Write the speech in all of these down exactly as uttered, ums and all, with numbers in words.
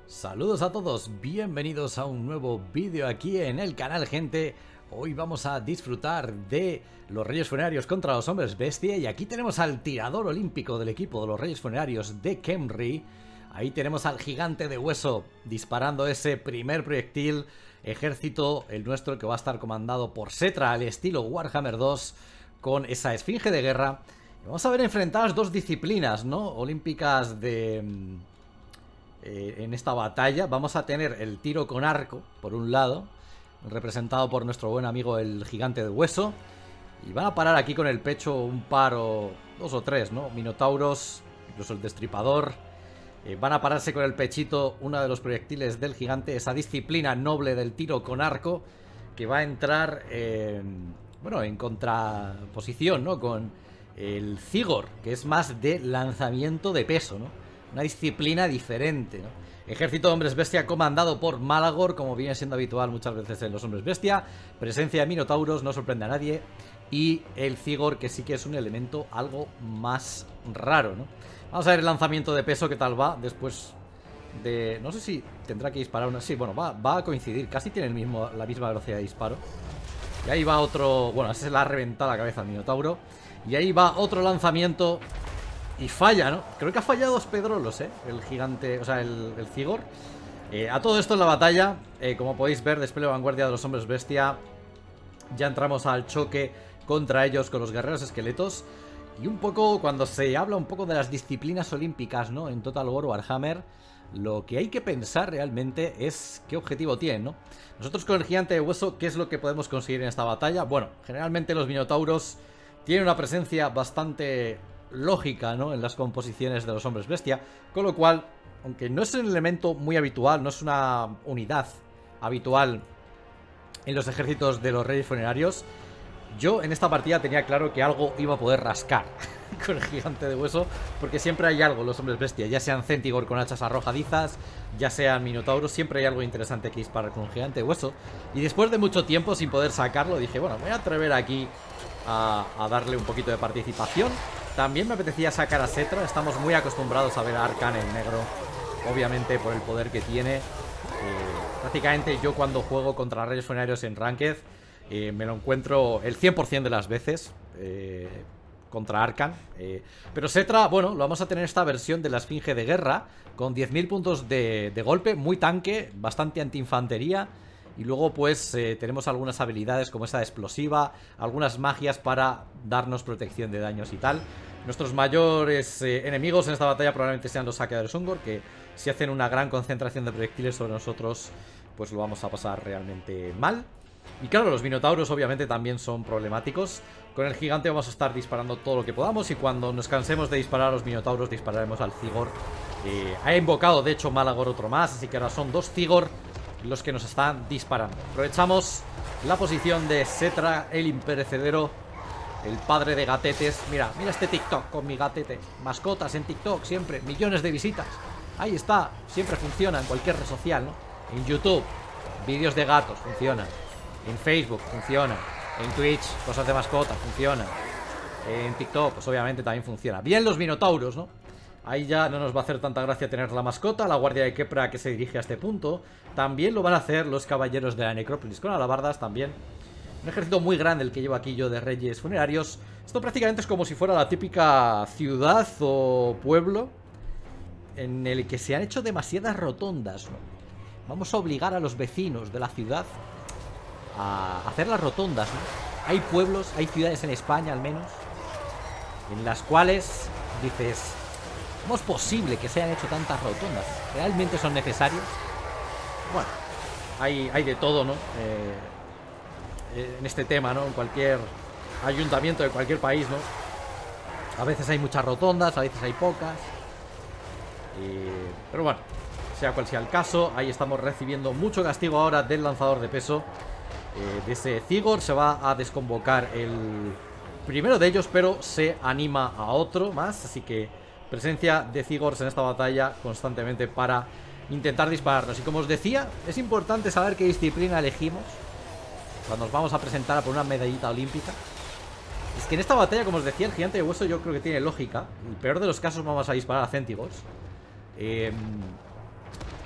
Saludos a todos, bienvenidos a un nuevo vídeo aquí en el canal, gente. Hoy vamos a disfrutar de los Reyes Funerarios contra los Hombres Bestia. Y aquí tenemos al tirador olímpico del equipo de los Reyes Funerarios de Khemri. Ahí tenemos al gigante de hueso disparando ese primer proyectil. Ejército, el nuestro, que va a estar comandado por Settra al estilo Warhammer dos, con esa esfinge de guerra. Y vamos a ver enfrentadas dos disciplinas, ¿no? Olímpicas de... Eh, en esta batalla. Vamos a tener el tiro con arco, por un lado, representado por nuestro buen amigo el gigante de hueso. Y van a parar aquí con el pecho un par o dos o tres, ¿no? Minotauros, incluso el destripador. Eh, van a pararse con el pechito uno de los proyectiles del gigante, esa disciplina noble del tiro con arco, que va a entrar, eh, bueno, en contraposición, ¿no? Con el Cigor, que es más de lanzamiento de peso, ¿no? Una disciplina diferente, ¿no? Ejército de hombres bestia comandado por Malagor, como viene siendo habitual muchas veces en los hombres bestia. Presencia de minotauros, no sorprende a nadie. Y el Cigor, que sí que es un elemento algo más raro, ¿no? Vamos a ver el lanzamiento de peso, qué tal va después de... No sé si tendrá que disparar una... Sí, bueno, va, va a coincidir, casi tiene el mismo, la misma velocidad de disparo. Y ahí va otro... Bueno, esa es la reventada la cabeza del minotauro. Y ahí va otro lanzamiento... Y falla, ¿no? Creo que ha fallado dos pedrolos, ¿eh? El gigante, o sea, el, el Cigor. Eh, a todo esto en la batalla, eh, como podéis ver, despliegue vanguardia de los hombres bestia. Ya entramos al choque contra ellos con los guerreros esqueletos. Y un poco, cuando se habla un poco de las disciplinas olímpicas, ¿no? En Total War Warhammer, lo que hay que pensar realmente es qué objetivo tienen, ¿no? Nosotros con el gigante de hueso, ¿qué es lo que podemos conseguir en esta batalla? Bueno, generalmente los minotauros tienen una presencia bastante... lógica, ¿no? En las composiciones de los hombres bestia, con lo cual, aunque no es un elemento muy habitual, no es una unidad habitual en los ejércitos de los Reyes Funerarios, yo en esta partida tenía claro que algo iba a poder rascar con el gigante de hueso, porque siempre hay algo en los hombres bestia, ya sean Centigor con hachas arrojadizas, ya sean minotauros, siempre hay algo interesante que disparar con un gigante de hueso. Y después de mucho tiempo sin poder sacarlo, dije, bueno, me voy a atrever aquí a, a darle un poquito de participación. También me apetecía sacar a Settra. Estamos muy acostumbrados a ver a Arkan el negro, obviamente por el poder que tiene. eh, Prácticamente yo cuando juego contra Reyes Funerarios en Ranked, eh, me lo encuentro el cien por cien de las veces eh, contra Arkan. eh, Pero Settra, bueno, lo vamos a tener esta versión de la esfinge de guerra, con diez mil puntos de, de golpe, muy tanque, bastante antiinfantería. Y luego pues eh, tenemos algunas habilidades como esa explosiva, algunas magias para darnos protección de daños y tal. Nuestros mayores eh, enemigos en esta batalla probablemente sean los saqueadores Ungor, que si hacen una gran concentración de proyectiles sobre nosotros, pues lo vamos a pasar realmente mal. Y claro, los minotauros obviamente también son problemáticos. Con el gigante vamos a estar disparando todo lo que podamos, y cuando nos cansemos de disparar a los minotauros dispararemos al Cigor. eh, Ha invocado de hecho Malagor otro más, así que ahora son dos Cigor los que nos están disparando. Aprovechamos la posición de Settra, el imperecedero, el padre de gatetes. Mira, mira este TikTok con mi gatete. Mascotas en TikTok, siempre, millones de visitas. Ahí está, siempre funciona en cualquier red social, ¿no? En YouTube, vídeos de gatos, funcionan. En Facebook, funciona. En Twitch, cosas de mascotas, funcionan. En TikTok, pues obviamente también funciona. Bien los minotauros, ¿no? Ahí ya no nos va a hacer tanta gracia tener la mascota, la guardia de Khepra que se dirige a este punto. También lo van a hacer los caballeros de la necrópolis con alabardas también. Un ejército muy grande el que llevo aquí yo de Reyes Funerarios. Esto prácticamente es como si fuera la típica ciudad o pueblo en el que se han hecho demasiadas rotondas, ¿no? Vamos a obligar a los vecinos de la ciudad a hacer las rotondas, ¿no? Hay pueblos, hay ciudades en España al menos, en las cuales dices... ¿Cómo es posible que se hayan hecho tantas rotondas? ¿Realmente son necesarias? Bueno, hay, hay de todo, ¿no? Eh, en este tema, ¿no? En cualquier ayuntamiento de cualquier país, ¿no? A veces hay muchas rotondas, a veces hay pocas. Eh, pero bueno, sea cual sea el caso, ahí estamos recibiendo mucho castigo ahora del lanzador de peso. Eh, de ese Cigor se va a desconvocar el primero de ellos, pero se anima a otro más, así que... presencia de Cigors en esta batalla constantemente para intentar dispararnos. Y como os decía, es importante saber qué disciplina elegimos cuando nos vamos a presentar a por una medallita olímpica. Es que en esta batalla, como os decía, el gigante de hueso yo creo que tiene lógica. En el peor de los casos vamos a disparar a Centigors. Eh,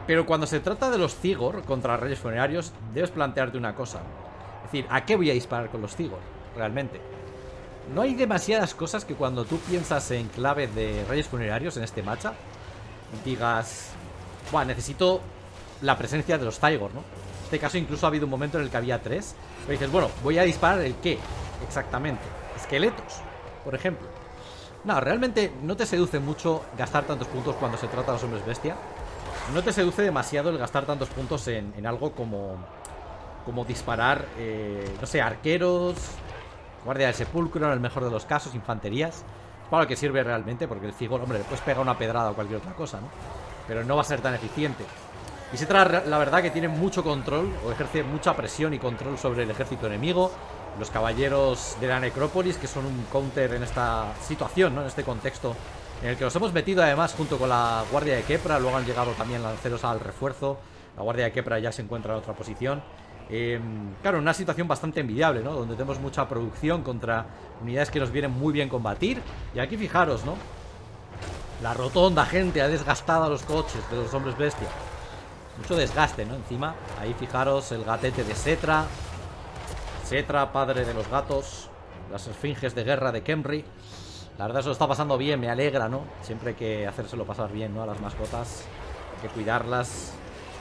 Pero cuando se trata de los Zigor contra Reyes Funerarios, debes plantearte una cosa. Es decir, ¿a qué voy a disparar con los Zigor? Realmente. No hay demasiadas cosas que cuando tú piensas en clave de Reyes Funerarios en este matcha, digas, bueno, necesito la presencia de los Zigor, ¿no? En este caso incluso ha habido un momento en el que había tres. Pero dices, bueno, voy a disparar el qué exactamente. Esqueletos, por ejemplo. No, realmente no te seduce mucho gastar tantos puntos cuando se trata de los hombres bestia. No te seduce demasiado el gastar tantos puntos en, en algo como Como disparar, eh, no sé, arqueros, guardia del sepulcro, en el mejor de los casos, infanterías. Para lo que sirve realmente, porque el Zigor, hombre, le puedes pegar una pedrada o cualquier otra cosa, ¿no? Pero no va a ser tan eficiente. Y Settra, la verdad, que tiene mucho control, o ejerce mucha presión y control sobre el ejército enemigo. Los caballeros de la necrópolis, que son un counter en esta situación, ¿no? En este contexto en el que nos hemos metido además junto con la guardia de Kepra. Luego han llegado también lanceros al refuerzo. La guardia de Kepra ya se encuentra en otra posición. Eh, claro, una situación bastante envidiable, ¿no? Donde tenemos mucha producción contra unidades que nos vienen muy bien combatir. Y aquí fijaros, ¿no? La rotonda, gente, ha desgastado a los coches de los hombres bestia. Mucho desgaste, ¿no? Encima, ahí fijaros el gatete de Settra. Settra, padre de los gatos. Las esfinges de guerra de Khemri. La verdad, eso lo está pasando bien, me alegra, ¿no? Siempre hay que hacérselo pasar bien, ¿no? A las mascotas, hay que cuidarlas.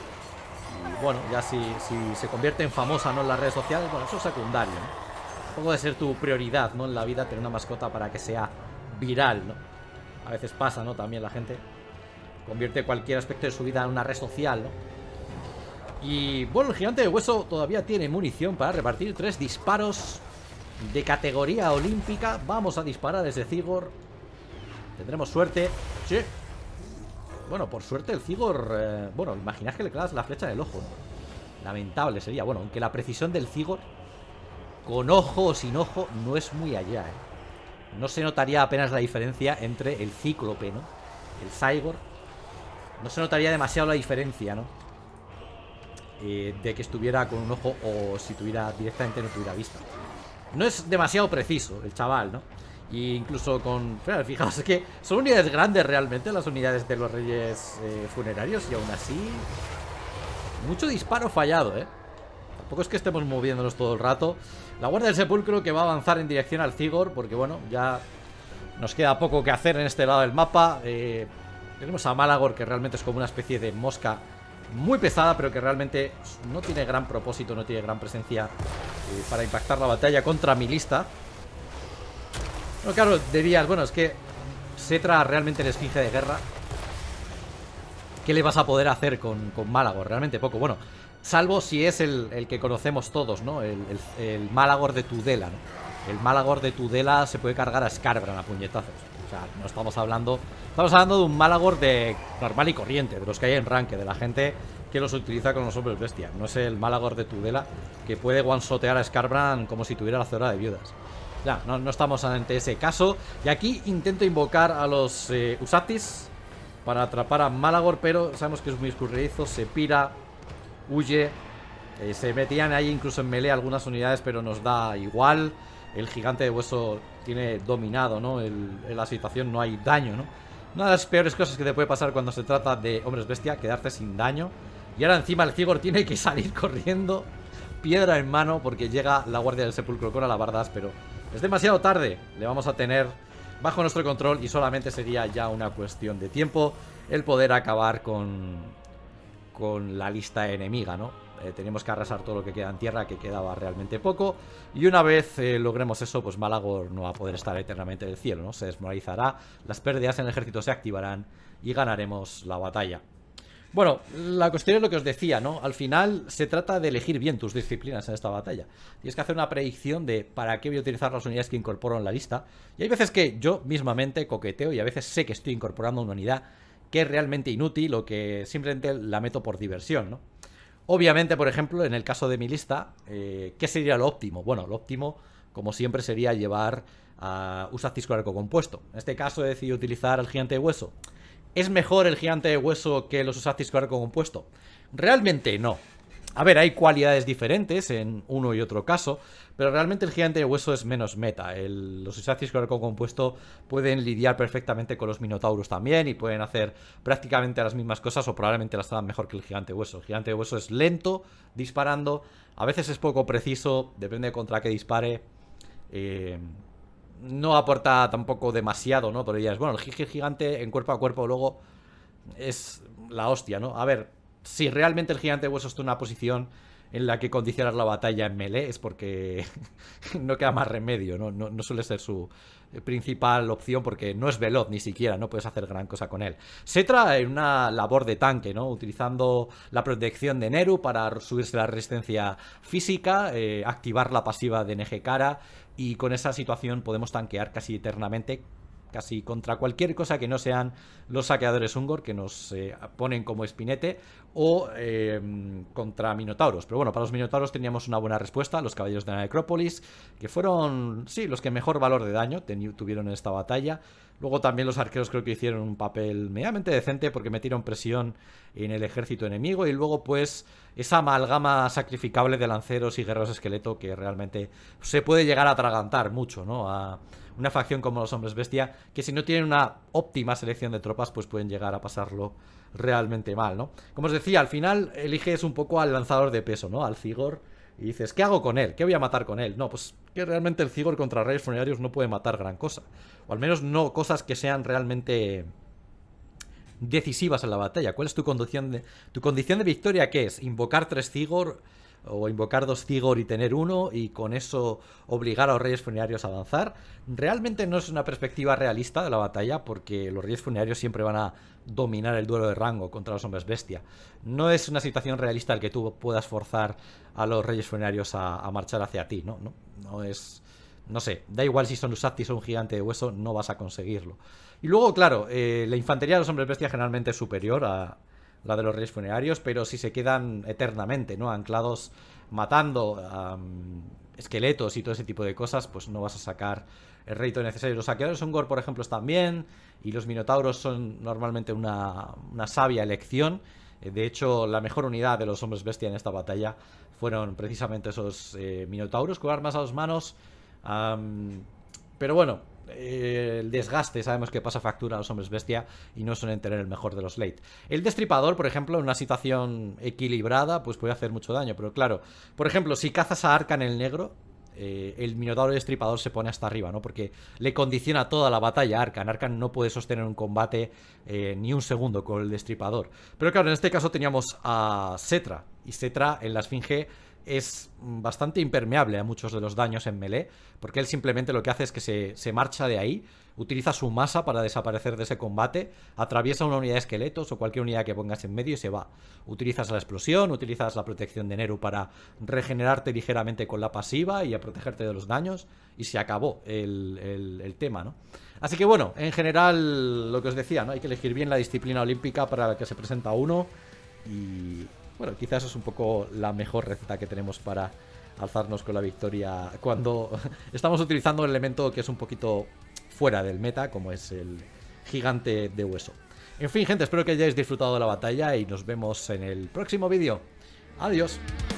Y bueno, ya si, si se convierte en famosa, ¿no? En las redes sociales, bueno, eso es secundario, ¿no? Puede ser tu prioridad, ¿no? En la vida, tener una mascota para que sea viral, ¿no? A veces pasa, ¿no? También la gente convierte cualquier aspecto de su vida en una red social, ¿no? Y bueno, el gigante de hueso todavía tiene munición para repartir tres disparos de categoría olímpica. Vamos a disparar ese Zigor. Tendremos suerte. Sí. Bueno, por suerte el Zigor, eh, bueno, imaginad que le clavas la flecha en el ojo, ¿no? Lamentable sería. Bueno, aunque la precisión del Zigor, con ojo o sin ojo, no es muy allá, ¿eh? No se notaría apenas la diferencia entre el Cíclope, ¿no? El Zygor. No se notaría demasiado la diferencia, ¿no? Eh, de que estuviera con un ojo o si tuviera directamente no tuviera vista. No es demasiado preciso el chaval, ¿no? Y incluso con... Fijaos, es que son unidades grandes realmente las unidades de los reyes eh, funerarios. Y aún así... mucho disparo fallado, ¿eh? Tampoco es que estemos moviéndonos todo el rato. La guardia del sepulcro que va a avanzar en dirección al Zigor, porque bueno, ya nos queda poco que hacer en este lado del mapa. eh, Tenemos a Malagor, que realmente es como una especie de mosca muy pesada, pero que realmente no tiene gran propósito, no tiene gran presencia eh, para impactar la batalla contra mi lista. Bueno, claro, dirías, bueno, es que Settra realmente el esfinge de guerra. ¿Qué le vas a poder hacer con, con Malagor? Realmente poco. Bueno, salvo si es el, el que conocemos todos, ¿no? El, el, el Malagor de Tudela, ¿no? El Malagor de Tudela se puede cargar a Skarbran a puñetazos. O sea, no estamos hablando... Estamos hablando de un Malagor de normal y corriente, de los que hay en ranque, de la gente que los utiliza con los hombres bestia. No es el Malagor de Tudela que puede one-shotear a Skarbran como si tuviera la cebra de viudas. Ya, no, no estamos ante ese caso. Y aquí intento invocar a los eh, Usatis para atrapar a Malagor, pero sabemos que es muy escurridizo, se pira, huye. eh, Se metían ahí incluso en melee algunas unidades, pero nos da igual. El gigante de hueso tiene dominado, ¿no? El, en la situación no hay daño, ¿no? Una de las peores cosas que te puede pasar cuando se trata de hombres bestia, quedarte sin daño. Y ahora encima el Zigor tiene que salir corriendo, piedra en mano, porque llega la guardia del sepulcro con alabardas, pero es demasiado tarde. Le vamos a tener bajo nuestro control y solamente sería ya una cuestión de tiempo el poder acabar con, con la lista enemiga, ¿no? Eh, tenemos que arrasar todo lo que queda en tierra, que quedaba realmente poco. Y una vez eh, logremos eso, pues Malagor no va a poder estar eternamente en el cielo, ¿no? Se desmoralizará, las pérdidas en el ejército se activarán y ganaremos la batalla. Bueno, la cuestión es lo que os decía, ¿no? Al final se trata de elegir bien tus disciplinas en esta batalla. Tienes que hacer una predicción de para qué voy a utilizar las unidades que incorporo en la lista. Y hay veces que yo mismamente coqueteo y a veces sé que estoy incorporando una unidad que es realmente inútil o que simplemente la meto por diversión, ¿no? Obviamente, por ejemplo, en el caso de mi lista, eh, ¿qué sería lo óptimo? Bueno, lo óptimo, como siempre, sería llevar a Usatis con arco compuesto. En este caso he decidido utilizar el gigante de hueso. ¿Es mejor el gigante de hueso que los Usatis con arco compuesto? Realmente no. A ver, hay cualidades diferentes en uno y otro caso, pero realmente el gigante de hueso es menos meta. El, los Isacis con arco compuesto pueden lidiar perfectamente con los minotauros también y pueden hacer prácticamente las mismas cosas o probablemente las hagan mejor que el gigante de hueso. El gigante de hueso es lento disparando, a veces es poco preciso, depende de contra qué dispare. Eh, no aporta tampoco demasiado, ¿no? Pero ya es, bueno, el gigante en cuerpo a cuerpo luego es la hostia, ¿no? A ver, si realmente el gigante de hueso está en una posición en la que condicionar la batalla en melee es porque no queda más remedio, ¿no? No, no suele ser su principal opción porque no es veloz ni siquiera, no puedes hacer gran cosa con él. Setra en una labor de tanque, ¿no? Utilizando la protección de Neru para subirse la resistencia física, eh, activar la pasiva de Negekara y con esa situación podemos tanquear casi eternamente, casi contra cualquier cosa que no sean los saqueadores Ungor que nos eh, ponen como espinete o eh, contra minotauros. Pero bueno, para los minotauros teníamos una buena respuesta, los caballeros de la necrópolis, que fueron, sí, los que mejor valor de daño tuvieron en esta batalla. Luego también los arqueros creo que hicieron un papel medianamente decente porque metieron presión en el ejército enemigo y luego pues esa amalgama sacrificable de lanceros y guerreros esqueleto que realmente se puede llegar a atragantar mucho, ¿no? A una facción como los hombres bestia, que si no tienen una óptima selección de tropas, pues pueden llegar a pasarlo realmente mal, ¿no? Como os decía, al final eliges un poco al lanzador de peso, ¿no? Al Cigor, y dices, ¿qué hago con él? ¿Qué voy a matar con él? No, pues que realmente el Cigor contra reyes funerarios no puede matar gran cosa. O al menos no cosas que sean realmente decisivas en la batalla. ¿Cuál es tu condición de, tu condición de victoria? ¿Qué es? ¿Invocar tres Cigor o invocar dos Cigor y tener uno y con eso obligar a los reyes funerarios a avanzar? Realmente no es una perspectiva realista de la batalla porque los reyes funerarios siempre van a dominar el duelo de rango contra los hombres bestia. No es una situación realista el que tú puedas forzar a los reyes funerarios a, a marchar hacia ti, ¿no? No, no es... No sé, da igual si son Usactis o un gigante de hueso, no vas a conseguirlo. Y luego, claro, eh, la infantería de los hombres bestia generalmente es superior a la de los reyes funerarios, pero si se quedan eternamente, ¿no? Anclados matando um, esqueletos y todo ese tipo de cosas, pues no vas a sacar el rédito necesario. Los saqueadores Ungor, por ejemplo, están bien, y los minotauros son normalmente una, una sabia elección. De hecho, la mejor unidad de los hombres bestia en esta batalla fueron precisamente esos eh, minotauros con armas a dos manos. Um, pero bueno, eh, el desgaste sabemos que pasa factura a los hombres bestia y no suelen tener el mejor de los late. El destripador, por ejemplo, en una situación equilibrada pues puede hacer mucho daño, pero claro, por ejemplo, si cazas a Arca en el negro, eh, el minotauro destripador se pone hasta arriba, ¿no? Porque le condiciona toda la batalla a Arkan. Arkan no puede sostener un combate eh, ni un segundo con el destripador. Pero claro, en este caso teníamos a Setra, y Setra en la esfinge es bastante impermeable a muchos de los daños en melee, porque él simplemente lo que hace es que se, se marcha de ahí, utiliza su masa para desaparecer de ese combate, atraviesa una unidad de esqueletos o cualquier unidad que pongas en medio y se va. Utilizas la explosión, utilizas la protección de Neru para regenerarte ligeramente con la pasiva y a protegerte de los daños, y se acabó el, el, el tema, ¿no? Así que bueno, en general lo que os decía, ¿no? Hay que elegir bien la disciplina olímpica para la que se presenta uno y... bueno, quizás es un poco la mejor receta que tenemos para alzarnos con la victoria cuando estamos utilizando un elemento que es un poquito fuera del meta, como es el gigante de hueso. En fin, gente, espero que hayáis disfrutado de la batalla y nos vemos en el próximo vídeo. Adiós.